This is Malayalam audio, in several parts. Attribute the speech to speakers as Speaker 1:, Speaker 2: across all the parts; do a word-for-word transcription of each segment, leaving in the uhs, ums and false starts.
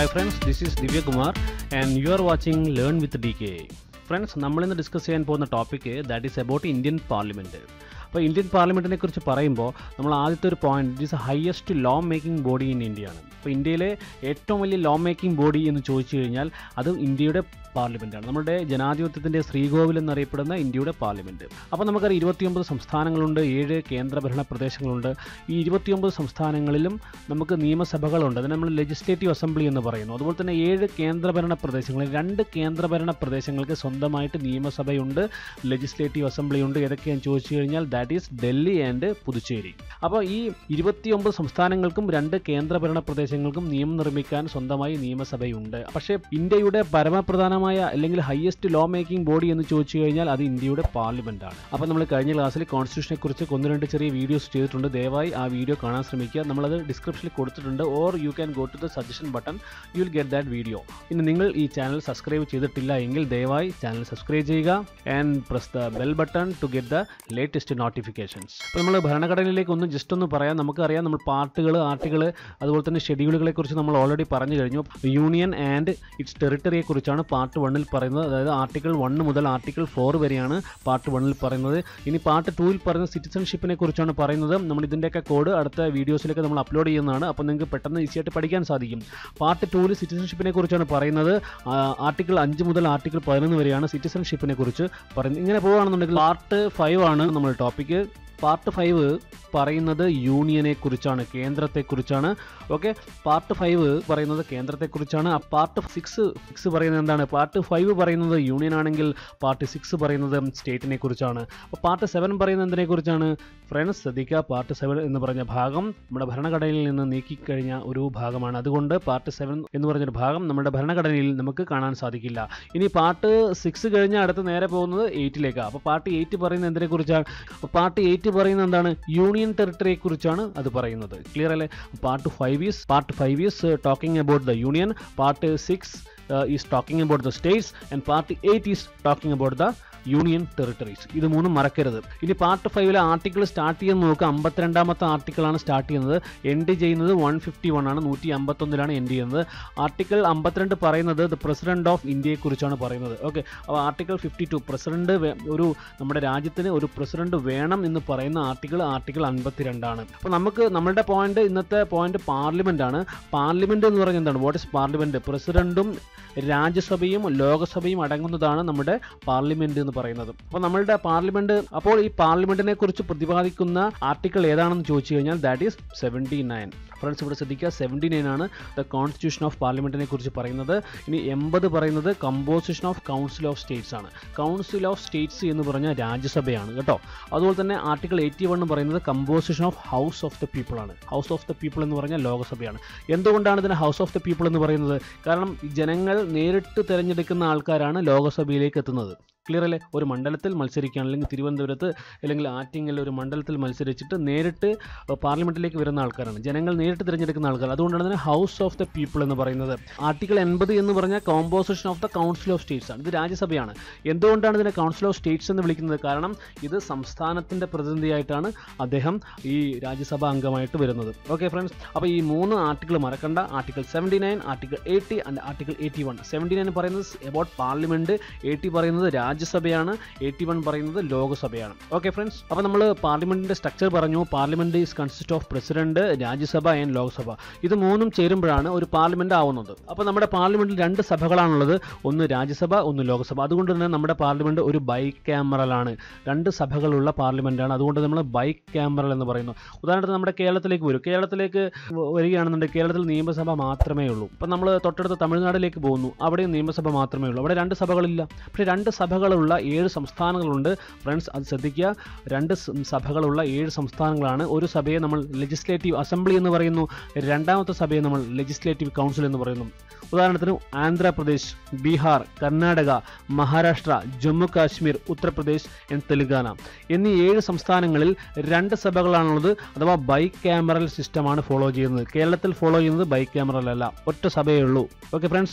Speaker 1: Hi friends, this is Divya Kumar and you are watching Learn with D K. Friends, നമ്മൾ ഇന്ന് ഡിസ്കസ് ചെയ്യാൻ പോകുന്ന topic that is about Indian parliament. അപ്പോൾ ഇന്ത്യൻ പാർലമെൻറ്റിനെ കുറിച്ച് പറയുമ്പോൾ നമ്മൾ ആദ്യത്തെ ഒരു point it is highest law making body in ഇന്ത്യയാണ്. അപ്പോൾ ഇന്ത്യയിലെ ഏറ്റവും വലിയ ലോ മേക്കിംഗ് ബോഡി എന്ന് ചോദിച്ചു കഴിഞ്ഞാൽ അത് ഇന്ത്യയുടെ പാർലമെൻറ്റാണ്. നമ്മുടെ ജനാധിപത്യത്തിൻ്റെ ശ്രീകോവിൽ എന്നറിയപ്പെടുന്ന ഇന്ത്യയുടെ പാർലമെൻറ്റ്. അപ്പോൾ നമുക്കറിയാം ഇരുപത്തിയൊമ്പത് സംസ്ഥാനങ്ങളുണ്ട്, ഏഴ് കേന്ദ്രഭരണ പ്രദേശങ്ങളുണ്ട്. ഈ ഇരുപത്തിയൊമ്പത് സംസ്ഥാനങ്ങളിലും നമുക്ക് നിയമസഭകളുണ്ട്, അതിന് നമ്മൾ ലെജിസ്ലേറ്റീവ് അസംബ്ലി എന്ന് പറയുന്നു. അതുപോലെ തന്നെ ഏഴ് കേന്ദ്രഭരണ പ്രദേശങ്ങളിൽ രണ്ട് കേന്ദ്രഭരണ പ്രദേശങ്ങൾക്ക് സ്വന്തമായിട്ട് നിയമസഭയുണ്ട്, ലെജിസ്ലേറ്റീവ് അസംബ്ലി ഉണ്ട്. ഏതൊക്കെയാണെന്ന് ചോദിച്ചു കഴിഞ്ഞാൽ that is Delhi and Puducherry. അപ്പോൾ ഈ ഇരുപത്തിയൊമ്പത് സംസ്ഥാനങ്ങൾക്കും രണ്ട് കേന്ദ്രഭരണ പ്രദേശങ്ങൾക്കും നിയമം നിർമ്മിക്കാൻ സ്വന്തമായി നിയമസഭയുണ്ട്. പക്ഷേ ഇന്ത്യയുടെ പരമപ്രധാന അല്ലെങ്കിൽ ഹയസ്റ്റ് ലോ മേക്കിംഗ് ബോഡി എന്ന് ചോദിച്ചു കഴിഞ്ഞാൽ അത് ഇന്ത്യയുടെ പാർലമെന്റ് ആണ്. അപ്പോൾ നമ്മൾ കഴിഞ്ഞ ക്ലാസ്സിൽ കോൺസ്റ്റിറ്റ്യൂഷനെ കുറിച്ച് ഒന്ന് രണ്ട് ചെറിയ വീഡിയോസ് ചെയ്തിട്ടുണ്ട്. ദയവായി ആ വീഡിയോ കാണാൻ ശ്രമിക്കുക. നമ്മളത് ഡിസ്ക്രിപ്ഷനിൽ കൊടുത്തിട്ടുണ്ട്, or you can go to the suggestion button, you will get that video. ഇനി നിങ്ങൾ ഈ ചാനൽ സബ്സ്ക്രൈബ് ചെയ്തിട്ടില്ല എങ്കിൽ ദയവായി ചാനൽ സബ്സ്ക്രൈബ് ചെയ്യുക and press the bell button to get the latest notifications. അപ്പോൾ നമ്മൾ ഭരണഘടനയിലേക്ക് ഒന്ന് ജസ്റ്റ് ഒന്ന് പറയാം. നമുക്കറിയാം നമ്മൾ പാർട്ടുകൾ, ആർട്ടിക്കിൾ, അതുപോലെ തന്നെ ഷെഡ്യൂളുകളെ കുറിച്ച് നമ്മൾ ഓൾറെഡി പറഞ്ഞു കഴിഞ്ഞു. യൂണിയൻ ആൻഡ് ഇറ്റ്സ് ടെറിട്ടറിയെ കുറിച്ചാണ് പാർട്ട് വണ്ണിൽ പറയുന്നത്. അതായത് ആർട്ടിക്കിൾ വണ്ണ് മുതൽ ആർട്ടിക്കിൾ ഫോർ വരെയാണ് പാർട്ട് വണ്ണിൽ പറയുന്നത്. ഇനി പാർട്ട് ടൂവിൽ പറയുന്ന സിറ്റിസൺഷിപ്പിനെ കുറിച്ചാണ് പറയുന്നത്. നമ്മൾ ഇതിൻ്റെയൊക്കെ കോഡ് അടുത്ത വീഡിയോസിലേക്ക് നമ്മൾ അപ്ലോഡ് ചെയ്യുന്നതാണ്. അപ്പോൾ നിങ്ങൾക്ക് പെട്ടെന്ന് ഈസി ആയിട്ട് പഠിക്കാൻ സാധിക്കും. പാർട്ട് ടൂവിൽ സിറ്റിസൺഷിപ്പിനെ കുറിച്ചാണ് പറയുന്നത്. ആർട്ടിക്കിൾ അഞ്ച് മുതൽ ആർട്ടിക്കിൾ പതിനൊന്ന് വരെയാണ് സിറ്റിസൺഷിപ്പിനെ കുറിച്ച് പറയുന്നത്. ഇങ്ങനെ പോവുകയാണെന്നുണ്ടെങ്കിൽ പാർട്ട് ഫൈവ് ആണ് നമ്മുടെ ടോപ്പിക്ക്. പാർട്ട് ഫൈവ് പറയുന്നത് യൂണിയനെ കുറിച്ചാണ്, കേന്ദ്രത്തെക്കുറിച്ചാണ്. ഓക്കെ, പാർട്ട് ഫൈവ് പറയുന്നത് കേന്ദ്രത്തെക്കുറിച്ചാണ്. പാർട്ട് സിക്സ് സിക്സ് പറയുന്നത് എന്താണ്? പാർട്ട് ഫൈവ് പറയുന്നത് യൂണിയൻ ആണെങ്കിൽ പാർട്ട് സിക്സ് പറയുന്നത് സ്റ്റേറ്റിനെ കുറിച്ചാണ്. അപ്പോൾ പാർട്ട് സെവൻ പറയുന്നത് എന്തിനെ കുറിച്ചാണ്? ഫ്രണ്ട്സ് ശ്രദ്ധിക്കുക, പാർട്ട് സെവൻ എന്ന് പറഞ്ഞ ഭാഗം നമ്മുടെ ഭരണഘടനയിൽ നിന്ന് നീക്കിക്കഴിഞ്ഞ ഒരു ഭാഗമാണ്. അതുകൊണ്ട് പാർട്ട് സെവൻ എന്ന് പറഞ്ഞൊരു ഭാഗം നമ്മുടെ ഭരണഘടനയിൽ നമുക്ക് കാണാൻ സാധിക്കില്ല. ഇനി പാർട്ട് സിക്സ് കഴിഞ്ഞാൽ അടുത്ത് നേരെ പോകുന്നത് എയ്റ്റിലേക്കാണ്. അപ്പോൾ പാർട്ട് എയ്റ്റ് പറയുന്നത് എന്തിനെ കുറിച്ചാണ്? പാർട്ട് എയ്റ്റ് പറയുന്നത് എന്താണ്? യൂണിയൻ ടെറിട്ടറിയെ കുറിച്ചാണ് അത് പറയുന്നത്. ക്ലിയർ അല്ലേ? Part five is part five is talking about the union, part six is talking about the states and part eight is talking about the union territories. ഇത് മൂന്നും മറക്കരുത്. ഇനി പാർട്ട് ഫൈവിലെ ആർട്ടിക്കിൾ സ്റ്റാർട്ട് ചെയ്യുന്നത് നോക്കുക. അമ്പത്തിരണ്ടാമത്തെ ആർട്ടിക്കിളാണ് സ്റ്റാർട്ട് ചെയ്യുന്നത്. എൻഡ് ചെയ്യുന്നത് വൺ ഫിഫ്റ്റി വൺ ആണ്, നൂറ്റി അമ്പത്തൊന്നിലാണ് എൻഡ് ചെയ്യുന്നത്. ആർട്ടിക്കിൾ അമ്പത്തിരണ്ട് പറയുന്നത് ദ പ്രസിഡന്റ് ഓഫ് ഇന്ത്യയെ കുറിച്ചാണ് പറയുന്നത്. ഓക്കെ, അപ്പോൾ ആർട്ടിക്കിൾ ഫിഫ്റ്റി ടു പ്രസിഡന്റ്, ഒരു നമ്മുടെ രാജ്യത്തിന് ഒരു പ്രസിഡന്റ് വേണം എന്ന് പറയുന്ന ആർട്ടിക്കിൾ ആർട്ടിക്കിൾ അൻപത്തിരണ്ടാണ്. അപ്പോൾ നമുക്ക് നമ്മളുടെ പോയിന്റ്, ഇന്നത്തെ പോയിന്റ് പാർലമെന്റ് ആണ്. പാർലമെന്റ് എന്ന് പറയുന്നത് എന്താണ്? What is parliament? പ്രസിഡന്റും രാജ്യസഭയും ലോകസഭയും അടങ്ങുന്നതാണ് നമ്മുടെ പാർലമെന്റ് എന്ന് പറയുന്നത്. അപ്പോൾ നമ്മളുടെ പാർലമെന്റ്, അപ്പോൾ ഈ പാർലമെന്റിനെ കുറിച്ച് പ്രതിപാദിക്കുന്ന ആർട്ടിക്കിൾ ഏതാണെന്ന് ചോദിച്ചു കഴിഞ്ഞാൽ that is seventy nine. Friends ഇവിടെ ശ്രദ്ധിക്കുക, സെവൻറ്റി നയൻ ആണ് ദ കോൺസ്റ്റിറ്റ്യൂഷൻ ഓഫ് പാർലമെന്റിനെ കുറിച്ച് പറയുന്നത്. ഇനി എൺപത് പറയുന്നത് composition of council of states ആണ്. കൗൺസിൽ ഓഫ് സ്റ്റേറ്റ്സ് എന്ന് പറഞ്ഞാൽ രാജ്യസഭയാണ് കേട്ടോ. അതുപോലെ തന്നെ ആർട്ടിക്കിൾ എയ്റ്റി വൺ പറയുന്നത് composition of house of the people ആണ്. ഹൗസ് ഓഫ് ദ പീപ്പിൾ എന്ന് പറഞ്ഞാൽ ലോകസഭയാണ്. എന്തുകൊണ്ടാണ് ഇതിന് ഹൗസ് ഓഫ് ദ പീപ്പിൾ എന്ന് പറയുന്നത്? കാരണം ജനങ്ങൾ നേരിട്ട് തിരഞ്ഞെടുക്കുന്ന ആൾക്കാരാണ് ലോകസഭയിലേക്ക് എത്തുന്നത്. ക്ലിയർ അല്ലേ? ഒരു മണ്ഡലത്തിൽ മത്സരിക്കുകയാണ്, അല്ലെങ്കിൽ തിരുവനന്തപുരത്ത് അല്ലെങ്കിൽ ആറ്റിങ്ങൽ ഒരു മണ്ഡലത്തിൽ മത്സരിച്ചിട്ട് നേരിട്ട് പാർലമെന്റിലേക്ക് വരുന്ന ആൾക്കാരാണ്, ജനങ്ങൾ നേരിട്ട് തിരഞ്ഞെടുക്കുന്ന ആൾക്കാർ. അതുകൊണ്ടാണ് ഇതിനെ ഹൗസ് ഓഫ് ദ പീപ്പിൾ എന്ന് പറയുന്നത്. ആർട്ടിക്കിൾ എൺപത് എന്ന് പറഞ്ഞാൽ composition of the council of states ആണ്. ഇത് രാജ്യസഭയാണ്. എന്തുകൊണ്ടാണ് ഇതിനെ കൗൺസിൽ ഓഫ് സ്റ്റേറ്റ്സ് എന്ന് വിളിക്കുന്നത്? കാരണം ഇത് സംസ്ഥാനത്തിൻ്റെ പ്രതിനിധിയായിട്ടാണ് അദ്ദേഹം ഈ രാജ്യസഭാ അംഗമായിട്ട് വരുന്നത്. ഓക്കെ ഫ്രണ്ട്സ്, അപ്പോൾ ഈ മൂന്ന് ആർട്ടിക്കിൾ മറക്കണ്ട. Article seventy nine, article eighty and article eighty one. Seventy nine പറയുന്നത് അബൌട്ട് പാർലമെന്റ്, എയ്റ്റി പറയുന്നത് രാജ്യസഭയാണ്, എയ്റ്റി വൺ പറയുന്നത് ലോകസഭയാണ്. ഓക്കെ ഫ്രണ്ട്സ്, അപ്പോൾ നമ്മൾ പാർലമെന്റിന്റെ സ്ട്രക്ചർ പറഞ്ഞു. Parliament is consist of president, Rajya Sabha and Lok Sabha. ഇത് മൂന്നും ചേരുമ്പോഴാണ് ഒരു പാർലമെന്റ് ആവുന്നത്. അപ്പോൾ നമ്മുടെ പാർലമെന്റിൽ രണ്ട് സഭകളാണുള്ളത്, ഒന്ന് രാജ്യസഭ, ഒന്ന് ലോക്സഭ. അതുകൊണ്ട് തന്നെ നമ്മുടെ പാർലമെന്റ് ഒരു ബൈ ക്യാമറലാണ്, രണ്ട് സഭകളുള്ള പാർലമെന്റാണ്. അതുകൊണ്ട് നമ്മൾ ബൈ ക്യാമറൽ എന്ന് പറയുന്നു. ഉദാഹരണത്തിന് നമ്മുടെ കേരളത്തിലേക്ക് വരും. കേരളത്തിലേക്ക് വരികയാണെന്നുണ്ടെങ്കിൽ കേരളത്തിൽ നിയമസഭ മാത്രമേ ഉള്ളൂ. ഇപ്പം നമ്മൾ തൊട്ടടുത്ത തമിഴ്നാട്ടിലേക്ക് പോകുന്നു, അവിടെയും നിയമസഭ മാത്രമേ ഉള്ളൂ. അവിടെ രണ്ട് സഭകളില്ല. പക്ഷേ രണ്ട് സഭകളുള്ള ഏഴ് സംസ്ഥാനങ്ങളുണ്ട്. ഫ്രണ്ട്സ് അത് ശ്രദ്ധിക്കുക, രണ്ട് സഭകളുള്ള ഏഴ് സംസ്ഥാനങ്ങളാണ്. ഒരു സഭയെ നമ്മൾ ലെജിസ്ലേറ്റീവ് അസംബ്ലി എന്ന് പറയുന്നു, രണ്ടാമത്തെ സഭയെ നമ്മൾ ലെജിസ്ലേറ്റീവ് കൗൺസിൽ എന്ന് പറയുന്നു. ഉദാഹരണത്തിന് ആന്ധ്രാപ്രദേശ്, ബീഹാർ, കർണാടക, മഹാരാഷ്ട്ര, ജമ്മു കാശ്മീർ, ഉത്തർപ്രദേശ് ആൻഡ് തെലങ്കാന എന്നീ ഏഴ് സംസ്ഥാനങ്ങളിൽ രണ്ട് സഭകളാണുള്ളത്. അഥവാ ബൈ ക്യാമറൽ സിസ്റ്റമാണ് ഫോളോ ചെയ്യുന്നത്. കേരളത്തിൽ ഫോളോ ചെയ്യുന്നത് ബൈ ക്യാമറൽ അല്ല, ഒറ്റ സഭയേ ഉള്ളൂ. ഓക്കെ ഫ്രണ്ട്സ്,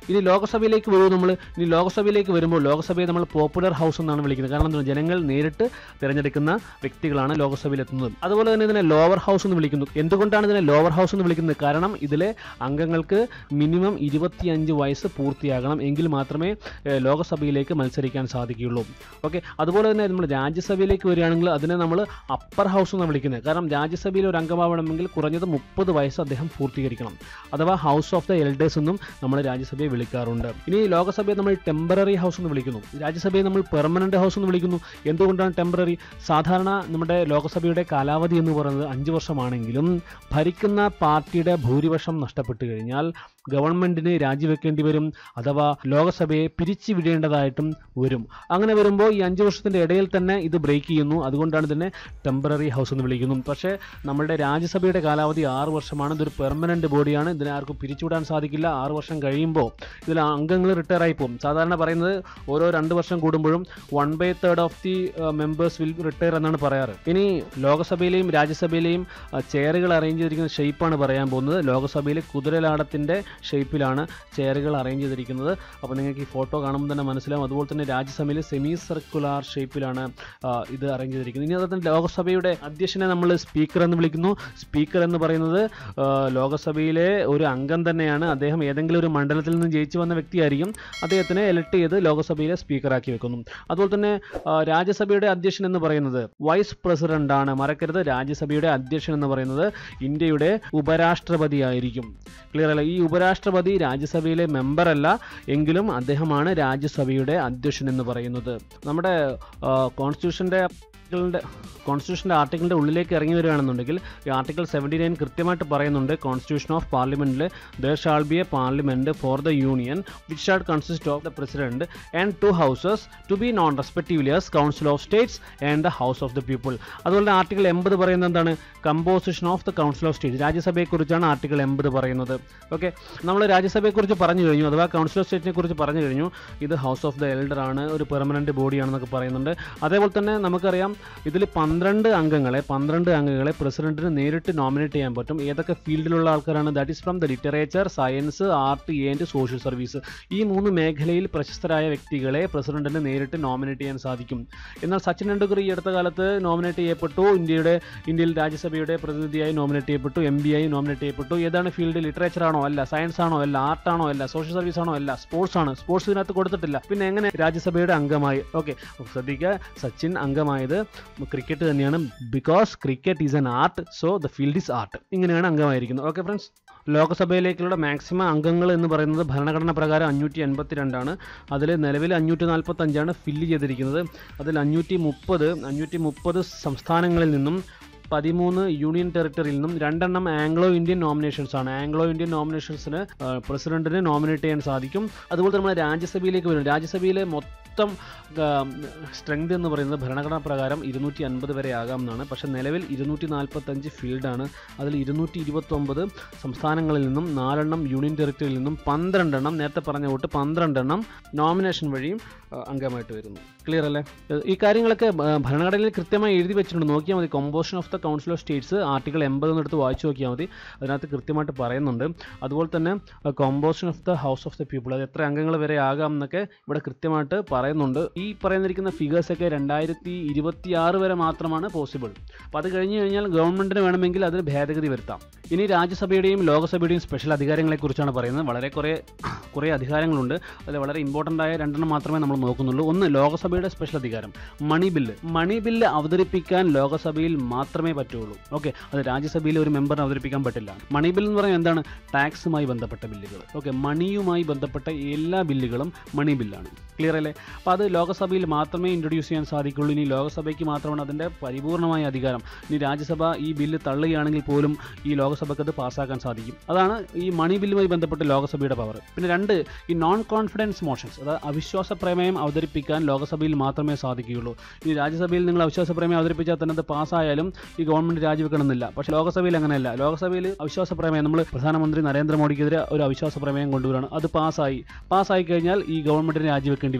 Speaker 1: ഇനി ലോകസഭയിലേക്ക് വരുമ്പോൾ നമ്മൾ ഇനി ലോകസഭയിലേക്ക് വരുമ്പോൾ ലോകസഭയെ നമ്മൾ പോപ്പുലർ ഹൗസ് എന്നാണ് വിളിക്കുന്നത്. കാരണം എന്താണ്, ജനങ്ങൾ നേരിട്ട് തിരഞ്ഞെടുക്കുന്ന വ്യക്തികളാണ് ലോകസഭയിൽ എത്തുന്നത്. അതുപോലെ തന്നെ ഇതിനെ ലോവർ ഹൗസ് എന്ന് വിളിക്കുന്നു. എന്തുകൊണ്ടാണ് ഇതിനെ ലോവർ ഹൗസ് എന്ന് വിളിക്കുന്നത്? കാരണം ഇതിലെ അംഗങ്ങൾക്ക് മിനിമം ഇരുപത്തിയഞ്ച് വയസ്സ് പൂർത്തിയാകണം, എങ്കിൽ മാത്രമേ ലോകസഭയിലേക്ക് മത്സരിക്കാൻ സാധിക്കുകയുള്ളൂ. ഓക്കെ, അതുപോലെ തന്നെ നമ്മൾ രാജ്യസഭയിലേക്ക് വരികയാണെങ്കിൽ അതിനെ നമ്മൾ അപ്പർ ഹൗസ് എന്നാണ് വിളിക്കുന്നത്. കാരണം രാജ്യസഭയിൽ ഒരു അംഗമാവണമെങ്കിൽ കുറഞ്ഞത് മുപ്പത് വയസ്സ് അദ്ദേഹം പൂർത്തീകരിക്കണം. അഥവാ ഹൗസ് ഓഫ് ദ എൽഡേഴ്സ് എന്നും നമ്മൾ രാജ്യസഭയെ വിളിക്കാറുണ്ട്. ഇനി ലോകസഭയെ നമ്മൾ ടെമ്പററി ഹൗസ് എന്ന് വിളിക്കുന്നു. രാജ്യസഭയെ നമ്മൾ പെർമനന്റ് ഹൗസ് എന്ന് വിളിക്കുന്നു. എന്തുകൊണ്ടാണ് ടെമ്പററി? സാധാരണ നമ്മുടെ ലോകസഭയുടെ കാലാവധി എന്ന് പറയുന്നത് അഞ്ച് വർഷമാണെങ്കിലും ഭരിക്കുന്ന പാർട്ടിയുടെ ഭൂരിപക്ഷം നഷ്ടപ്പെട്ടു കഴിഞ്ഞാൽ ഗവൺമെന്റിന് രാജിവെക്കേണ്ടി വരും, അഥവാ ലോകസഭയെ പിരിച്ചുവിടേണ്ടതായിട്ടും വരും. അങ്ങനെ വരുമ്പോൾ ഈ അഞ്ച് വർഷത്തിന്റെ ഇടയിൽ തന്നെ ഇത് ബ്രേക്ക് ചെയ്യുന്നു. അതുകൊണ്ടാണ് ഇതിനെ ടെമ്പററി ഹൗസ് എന്ന് വിളിക്കുന്നത്. പക്ഷേ നമ്മുടെ രാജ്യസഭയുടെ കാലാവധി ആറ് വർഷമാണ്. ഇതൊരു പെർമനന്റ് ബോഡിയാണ്. ഇതിനെ ആർക്കും പിരിച്ചുവിടാൻ സാധിക്കില്ല. ആറ് വർഷം കഴിയുമ്പോൾ ഇതിൽ അംഗങ്ങൾ റിട്ടയർ ആയി പോകും. സാധാരണ പറയുന്നത് ഓരോ രണ്ട് വർഷം കൂടുമ്പോഴും one by third of the members will retire എന്നാണ് പറയാറ്. ഇനി ലോകസഭയിലെയും രാജ്യസഭയിലെയും ചെയറുകൾ അറേഞ്ച് ചെയ്തിരിക്കുന്ന ഷേപ്പാണ് പറയാൻ പോകുന്നത്. ലോകസഭയിലെ കുതിരലാടത്തിന്റെ ഷേപ്പിലാണ് ചെയറുകൾ അറേഞ്ച് ചെയ്തിരിക്കുന്നത്. അപ്പോൾ നിങ്ങൾക്ക് ഈ ഫോട്ടോ കാണുമ്പോൾ തന്നെ മനസ്സിലാവും. അതുപോലെ തന്നെ രാജ്യസഭയിൽ സെമി സർക്കുലാർ ഷേപ്പിലാണ് ഇത് അറേഞ്ച് ചെയ്തിരിക്കുന്നത്. ഇനി അതുപോലെ തന്നെ ലോകസഭയുടെ അധ്യക്ഷനെ നമ്മൾ സ്പീക്കർ എന്ന് വിളിക്കുന്നു. സ്പീക്കർ എന്ന് പറയുന്നത് ലോകസഭയിലെ ഒരു അംഗം തന്നെയാണ്. അദ്ദേഹം ഏതെങ്കിലും ഒരു മണ്ഡലത്തിൽ നിന്ന് ജയിച്ചു വന്ന വ്യക്തിയായിരിക്കും. അദ്ദേഹത്തിനെ എലക്ട് ചെയ്ത് ലോകസഭയിലെ സ്പീക്കറാക്കി വെക്കുന്നു. അതുപോലെ തന്നെ രാജ്യസഭയുടെ അധ്യക്ഷൻ എന്ന് പറയുന്നത് വൈസ് പ്രസിഡന്റ് ആണ്. മറക്കരുത്, രാജ്യസഭയുടെ അധ്യക്ഷൻ എന്ന് പറയുന്നത് ഇന്ത്യയുടെ ഉപരാഷ്ട്രപതി ആയിരിക്കും. ക്ലിയർ അല്ല? ഈ ഉപരാഷ്ട്രപതി രാജ്യസഭയിലെ മെമ്പർ അല്ല, എങ്കിലും അദ്ദേഹമാണ് രാജ്യസഭയുടെ അധ്യക്ഷൻ എന്ന് പറയുന്നത്. നമ്മുടെ കോൺസ്റ്റിറ്റ്യൂഷന്റെ കോൺസ്റ്റിറ്റ്യൂഷൻ്റെ ആർട്ടിക്കിളിൻ്റെ ഉള്ളിലേക്ക് ഇറങ്ങി വരികയാണെന്നുണ്ടെങ്കിൽ ഈ ആർട്ടിക്കിൾ സെവൻറ്റി നയൻ കൃത്യമായിട്ട് പറയുന്നുണ്ട്, കോൺസ്റ്റിറ്റ്യൂഷൻ ഓഫ് പാർലമെൻറ്റിൽ there shall be a parliament for the union which shall consist of the president and two houses to be known respectively as council of states and the house of the people. അതുപോലെ ആർട്ടിക്കിൾ എൺപത് പറയുന്നത് എന്താണ്? Composition of the council of states. രാജ്യസഭയെക്കുറിച്ചാണ് ആർട്ടിക്കിൾ എൺപത് പറയുന്നത്. ഓക്കെ, നമ്മൾ രാജ്യസഭയെക്കുറിച്ച് പറഞ്ഞു കഴിഞ്ഞു, അഥവാ കൗൺസിൽ ഓഫ് സ്റ്റേറ്റിനെ കുറിച്ച് പറഞ്ഞു കഴിഞ്ഞു. ഇത് ഹൗസ് ഓഫ് ദ എൽഡർ ആണ്, ഒരു പെർമനന്റ് ബോഡിയാണെന്നൊക്കെ പറയുന്നുണ്ട്. അതേപോലെ തന്നെ നമുക്കറിയാം ഇതിൽ പന്ത്രണ്ട് അംഗങ്ങളെ പന്ത്രണ്ട് അംഗങ്ങളെ പ്രസിഡന്റിന് നേരിട്ട് നോമിനേറ്റ് ചെയ്യാൻ പറ്റും. ഏതൊക്കെ ഫീൽഡിലുള്ള ആൾക്കാരാണ്? That is from the literature, science, art and social service. ഈ മൂന്ന് മേഖലയിൽ പ്രശസ്തരായ വ്യക്തികളെ പ്രസിഡന്റിന് നേരിട്ട് നോമിനേറ്റ് ചെയ്യാൻ സാധിക്കും. എന്നാൽ സച്ചിൻ ടെണ്ടുൽക്കർ ഈ അടുത്ത കാലത്ത് നോമിനേറ്റ് ചെയ്യപ്പെട്ടു. ഇന്ത്യയുടെ ഇന്ത്യയിൽ രാജ്യസഭയുടെ പ്രതിനിധിയായി നോമിനേറ്റ് ചെയ്യപ്പെട്ടു, എം പി ആയി നോമിനേറ്റ് ചെയ്യപ്പെട്ടു. ഏതാണ് ഫീൽഡ്? ലിറ്ററേച്ചർ ആണോ? അല്ല. സയൻസ് ആണോ? അല്ല. ആർട്ടാണോ? അല്ല. സോഷ്യൽ സർവീസ് ആണോ? അല്ല. സ്പോർട്സ് ആണ്. സ്പോർട്സ് ഇതിനകത്ത് കൊടുത്തിട്ടില്ല. പിന്നെ എങ്ങനെ രാജ്യസഭയുടെ അംഗമായി? ഓക്കെ, ശ്രദ്ധിക്കുക, സച്ചിൻ അംഗമായത് ക്രിക്കറ്റ് തന്നെയാണ്. Because cricket is an art, so the field is art. ഇങ്ങനെയാണ് അംഗമായിരിക്കുന്നത്. ഓക്കെ ഫ്രണ്ട്സ്, ലോകസഭയിലേക്കുള്ള മാക്സിമം അംഗങ്ങൾ എന്ന് പറയുന്നത് ഭരണഘടന പ്രകാരം അഞ്ഞൂറ്റി എൺപത്തി രണ്ടാണ്. അതിൽ നിലവിൽ അഞ്ഞൂറ്റി നാൽപ്പത്തി അഞ്ചാണ് ഫില്ല് ചെയ്തിരിക്കുന്നത്. അതിൽ അഞ്ഞൂറ്റി മുപ്പത് അഞ്ഞൂറ്റി മുപ്പത് സംസ്ഥാനങ്ങളിൽ നിന്നും പതിമൂന്ന് യൂണിയൻ ടെറിട്ടറിയിൽ നിന്നും രണ്ടെണ്ണം ആംഗ്ലോ ഇന്ത്യൻ നോമിനേഷൻസ് ആണ്. ആംഗ്ലോ ഇന്ത്യൻ നോമിനേഷൻസിന് പ്രസിഡന്റിനെ നോമിനേറ്റ് ചെയ്യാൻ സാധിക്കും. അതുപോലെ നമ്മൾ രാജ്യസഭയിലേക്ക് വരും. രാജ്യസഭയിലെ മൊത്തം സ്ട്രെങ്ത് എന്ന് പറയുന്നത് ഭരണഘടനാ പ്രകാരം ഇരുന്നൂറ്റി അൻപത് വരെ ആകാം എന്നാണ്. പക്ഷേ നിലവിൽ ഇരുന്നൂറ്റി നാൽപ്പത്തഞ്ച് ഫീൽഡാണ്. അതിൽ ഇരുന്നൂറ്റി ഇരുപത്തൊമ്പത് സംസ്ഥാനങ്ങളിൽ നിന്നും നാലെണ്ണം യൂണിയൻ ടെറിട്ടറിയിൽ നിന്നും പന്ത്രണ്ടെണ്ണം, നേരത്തെ പറഞ്ഞ കൂട്ട് പന്ത്രണ്ടെണ്ണം നോമിനേഷൻ വഴിയും അംഗമായിട്ട് വരുന്നു. ക്ലിയർ അല്ലേ? ഈ കാര്യങ്ങളൊക്കെ ഭരണഘടനയിൽ കൃത്യമായി എഴുതി വെച്ചിട്ടുണ്ട്. നോക്കിയാൽ മതി. Composition of the council of states article എൺപത് എടുത്ത് വായിച്ചു നോക്കിയാൽ മതി. അതിനകത്ത് കൃത്യമായിട്ട് പറയുന്നുണ്ട്. അതുപോലെ തന്നെ composition of the house of the people, അത് എത്ര അംഗങ്ങൾ വരെ ആകാം എന്നൊക്കെ ഇവിടെ കൃത്യമായിട്ട് പറയുന്നുണ്ട്. ഈ പറയുന്നിരിക്കുന്ന ഫിഗേഴ്സൊക്കെ രണ്ടായിരത്തി ഇരുപത്തി ആറ് വരെ മാത്രമാണ് പോസിബിൾ. അപ്പോൾ അത് കഴിഞ്ഞ് കഴിഞ്ഞാൽ ഗവൺമെൻറ്റിന് വേണമെങ്കിൽ അതിൽ ഭേദഗതി വരുത്താം. ഇനി രാജ്യസഭയുടെയും ലോകസഭയുടെയും സ്പെഷ്യൽ അധികാരങ്ങളെക്കുറിച്ചാണ് പറയുന്നത്. വളരെ കുറേ കുറേ അധികാരങ്ങളുണ്ട്. അതിൽ വളരെ ഇമ്പോർട്ടൻ്റ് ആയ രണ്ടെണ്ണം മാത്രമേ നമ്മൾ നോക്കുന്നുള്ളൂ. ഒന്ന്, ലോകസഭയുടെ സ്പെഷ്യൽ അധികാരം, മണി ബില്ല്. മണി ബില്ല് അവതരിപ്പിക്കാൻ ലോകസഭയിൽ മാത്രമേ പറ്റുള്ളൂ. ഓക്കെ, അത് രാജ്യസഭയിൽ ഒരു മെമ്പറിന് അവതരിപ്പിക്കാൻ പറ്റില്ല. മണി ബിൽ എന്ന് പറയുന്നത് എന്താണ്? ടാക്സുമായി ബന്ധപ്പെട്ട ബില്ലുകൾ. ഓക്കെ, മണിയുമായി ബന്ധപ്പെട്ട എല്ലാ ബില്ലുകളും മണി ബില്ലാണ്. ക്ലിയർ അല്ലേ? അപ്പോൾ അത് ലോകസഭയിൽ മാത്രമേ ഇൻട്രൊഡ്യൂസ് ചെയ്യാൻ സാധിക്കുള്ളൂ. ഇനി ലോകസഭയ്ക്ക് മാത്രമാണ് അതിൻ്റെ പരിപൂർണമായ അധികാരം. ഇനി രാജ്യസഭ ഈ ബില്ല് തള്ളുകയാണെങ്കിൽ പോലും ഈ ലോകസഭയ്ക്ക് അത് പാസ്സാക്കാൻ സാധിക്കും. അതാണ് ഈ മണി ബില്ലുമായി ബന്ധപ്പെട്ട് ലോകസഭയുടെ പവർ. പിന്നെ രണ്ട്, ഈ നോൺ കോൺഫിഡൻസ് മോഷൻസ്, അതായത് അവിശ്വാസ പ്രമേയം അവതരിപ്പിക്കാൻ ലോകസഭയിൽ മാത്രമേ സാധിക്കുകയുള്ളൂ. ഈ രാജ്യസഭയിൽ നിങ്ങൾ അവിശ്വാസ പ്രമേയം അവതരിപ്പിച്ചാൽ തന്നെ അത് പാസ്സായാലും ഈ ഗവൺമെന്റ് രാജിവെക്കണമെന്നില്ല. പക്ഷേ ലോകസഭയിൽ അങ്ങനെയല്ല. ലോകസഭയിൽ അവിശ്വാസ പ്രമേയം, നമ്മൾ പ്രധാനമന്ത്രി നരേന്ദ്രമോദിക്കെതിരെ ഒരു അവിശ്വാസ പ്രമേയം കൊണ്ടുവരികയാണ്, അത് പാസ്സായി പാസ്സായി കഴിഞ്ഞാൽ ഈ ഗവൺമെന്റിനെ രാജിവെക്കേണ്ടി വരും. അപ്പോൾ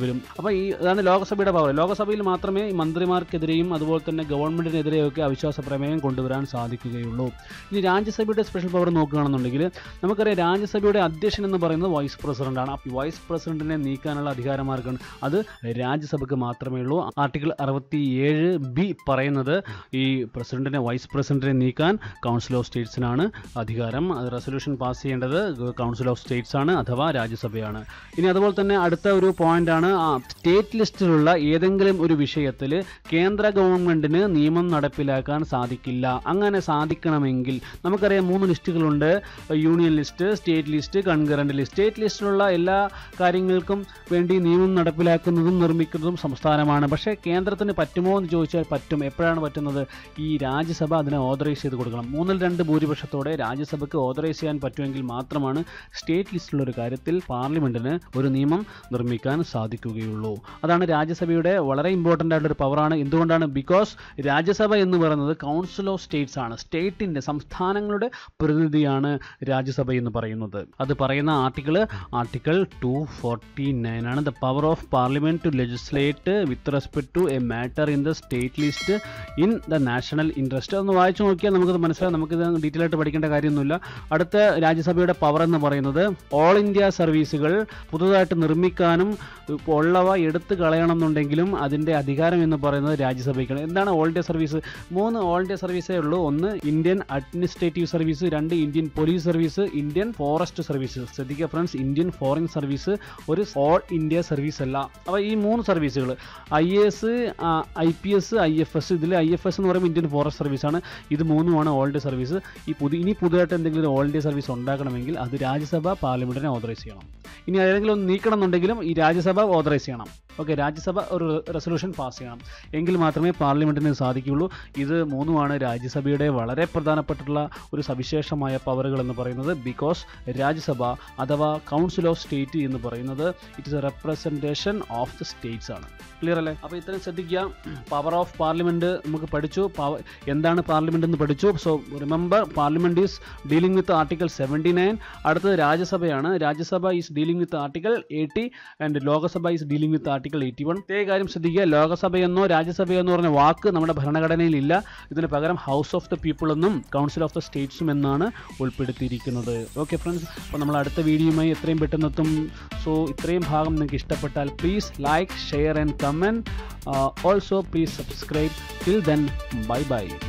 Speaker 1: അപ്പോൾ ഈ അതാണ് ലോകസഭയുടെ പവർ. ലോകസഭയിൽ മാത്രമേ ഈ മന്ത്രിമാർക്കെതിരെയും അതുപോലെ തന്നെ ഗവൺമെൻറ്റിനെതിരെയൊക്കെ അവിശ്വാസ പ്രമേയം കൊണ്ടുവരാൻ സാധിക്കുകയുള്ളൂ. ഇനി രാജ്യസഭയുടെ സ്പെഷ്യൽ പവർ നോക്കുകയാണെന്നുണ്ടെങ്കിൽ നമുക്കറിയാം രാജ്യസഭയുടെ അധ്യക്ഷൻ എന്ന് പറയുന്നത് വൈസ് പ്രസിഡന്റാണ്. അപ്പോൾ വൈസ് പ്രസിഡന്റിനെ നീക്കാനുള്ള അധികാരമാർക്കാണ്, അത് രാജ്യസഭയ്ക്ക് മാത്രമേ ഉള്ളൂ. ആർട്ടിക്കിൾ അറുപത്തി ഏഴ് ബി പറയുന്നത് ഈ പ്രസിഡന്റിനെ വൈസ് പ്രസിഡന്റിനെ നീക്കാൻ കൗൺസിൽ ഓഫ് സ്റ്റേറ്റ്സിനാണ് അധികാരം. അത് റെസൊല്യൂഷൻ പാസ് ചെയ്യേണ്ടത് കൗൺസിൽ ഓഫ് സ്റ്റേറ്റ്സ് ആണ് അഥവാ രാജ്യസഭയാണ്. ഇനി അതുപോലെ തന്നെ അടുത്ത ഒരു പോയിന്റാണ്, സ്റ്റേറ്റ് ലിസ്റ്റിലുള്ള ഏതെങ്കിലും ഒരു വിഷയത്തിൽ കേന്ദ്ര ഗവൺമെന്റിന് നിയമം നടപ്പിലാക്കാൻ സാധിക്കില്ല. അങ്ങനെ സാധിക്കണമെങ്കിൽ നമുക്കറിയാം മൂന്ന് ലിസ്റ്റുകളുണ്ട്, union list, state list, concurrent list. State ലിസ്റ്റിലുള്ള എല്ലാ കാര്യങ്ങൾക്കും വേണ്ടി നിയമം നടപ്പിലാക്കുന്നതും നിർമ്മിക്കുന്നതും സംസ്ഥാനമാണ്. പക്ഷേ കേന്ദ്രത്തിന് പറ്റുമോ എന്ന് ചോദിച്ചാൽ പറ്റും. എപ്പോഴാണ് പറ്റുന്നത്? ഈ രാജ്യസഭ അതിനെ ഓതറൈസ് ചെയ്ത് കൊടുക്കണം. മൂന്നിൽ രണ്ട് ഭൂരിപക്ഷത്തോടെ രാജ്യസഭയ്ക്ക് ഓതറൈസ് ചെയ്യാൻ പറ്റുമെങ്കിൽ മാത്രമാണ് സ്റ്റേറ്റ് ലിസ്റ്റിലുള്ള ഒരു കാര്യത്തിൽ പാർലമെന്റിന് ഒരു നിയമം നിർമ്മിക്കാൻ സാധിക്കുകയുള്ളൂ. അതാണ് രാജ്യസഭയുടെ വളരെ ഇമ്പോർട്ടൻ്റ് ആയിട്ടൊരു പവറാണ്. എന്തുകൊണ്ടാണ്? ബിക്കോസ് രാജ്യസഭ എന്ന് പറയുന്നത് കൗൺസിൽ ഓഫ് സ്റ്റേറ്റ്സ് ആണ്. സ്റ്റേറ്റിൻ്റെ സംസ്ഥാനങ്ങളുടെ പ്രതിനിധിയാണ് രാജ്യസഭ എന്ന് പറയുന്നത്. അത് പറയുന്ന article article two forty nine ആണ്. The power of parliament to legislate with respect to a matter in the state list in the national interest. ഒന്ന് വായിച്ചു നോക്കിയാൽ നമുക്കത് മനസ്സിലാവും. നമുക്കിത് ഡീറ്റെയിൽ ആയിട്ട് പഠിക്കേണ്ട കാര്യമൊന്നുമില്ല. അടുത്ത രാജ്യസഭയുടെ പവർ എന്ന് പറയുന്നത് ഓൾ ഇന്ത്യ സർവീസുകൾ പുതുതായിട്ട് നിർമ്മിക്കാനും ഉള്ളവ എടുത്തു കളയണം എന്നുണ്ടെങ്കിലും അതിൻ്റെ അധികാരം എന്ന് പറയുന്നത് രാജ്യസഭയ്ക്കാണ്. എന്താണ് ഓൾ ഇന്ത്യ സർവീസ്? മൂന്ന് ഓൾ ഇന്ത്യ സർവീസേ ഉള്ളൂ. ഒന്ന് ഇന്ത്യൻ അഡ്മിനിസ്ട്രേറ്റീവ് സർവീസ്, രണ്ട് Indian police service, Indian forest service. ശ്രദ്ധിക്കുക ഫ്രണ്ട്സ്, ഇന്ത്യൻ ഫോറിൻ സർവീസ് ഒരു ഓൾ ഇന്ത്യ സർവീസ് അല്ല. അപ്പോൾ ഈ മൂന്ന് സർവീസുകൾ I A S, I P S, I F S, ഇതിൽ ഐ എഫ് എസ് എന്ന് പറയുമ്പോൾ ഇന്ത്യൻ ഫോറസ്റ്റ് സർവീസാണ്. ഇത് മൂന്നുമാണ് ഓൾ ഇന്ത്യ സർവീസ്. ഈ പുതിയ ഇനി പുതുതായിട്ട് എന്തെങ്കിലും ഒരു ഓൾ ഇന്ത്യ സർവീസ് ഉണ്ടാക്കണമെങ്കിൽ അത് രാജ്യസഭ പാർലമെന്റിനെ ഓതറൈസ് ചെയ്യണം. ഇനി ഏതെങ്കിലും ഒന്ന് നീക്കണം എന്നുണ്ടെങ്കിലും ഈ രാജ്യസഭ ഓതറൈസ് ചെയ്യണം. ഓക്കെ, രാജ്യസഭ ഒരു റെസൊല്യൂഷൻ പാസ് ചെയ്യണം. എങ്കിൽ മാത്രമേ പാർലമെന്റിന് സാധിക്കുകയുള്ളൂ. ഇത് മൂന്നുമാണ് രാജ്യസഭയുടെ വളരെ പ്രധാനപ്പെട്ടുള്ള ഒരു സവിശേഷമായ പവറുകൾ എന്ന് പറയുന്നത്. ബിക്കോസ് രാജ്യസഭ അഥവാ കൗൺസിൽ ഓഫ് സ്റ്റേറ്റ് എന്ന് പറയുന്നത് it is a representation of the states ആണ്. ക്ലിയർ അല്ലേ? അപ്പോൾ ഇത്രയും ശ്രദ്ധിക്കുക. പവർ ഓഫ് പാർലമെന്റ് നമുക്ക് പഠിച്ചു, എന്താണ് പാർലമെന്റ് എന്ന് പഠിച്ചു. So remember, parliament is dealing with article seventy nine. അടുത്തത് രാജ്യസഭയാണ്. Rajya Sabha is dealing with article eighty and Lok Sabha is dealing with article eighty one. ഇതേ കാര്യം ശ്രദ്ധിക്കുക, ലോകസഭയെന്നോ രാജ്യസഭയെന്നോ പറഞ്ഞ വാക്ക് നമ്മുടെ ഭരണഘടനയിൽ ഇല്ല. ഇതിന് പകരം ഹൗസ് ഓഫ് ദ പീപ്പിൾ എന്നും കൗൺസിൽ ഓഫ് ദ സ്റ്റേറ്റ്സും എന്നാണ് ഉൾപ്പെടുത്തിയിരിക്കുന്നത്. ഓക്കെ ഫ്രണ്ട്സ്, അപ്പോൾ നമ്മൾ അടുത്ത വീഡിയോയുമായി എത്രയും പെട്ടെന്ന് എത്തും. സോ ഇത്രയും ഭാഗം നിങ്ങൾക്ക് ഇഷ്ടപ്പെട്ടാൽ please like, share and comment. Also please subscribe. Till then, bye by.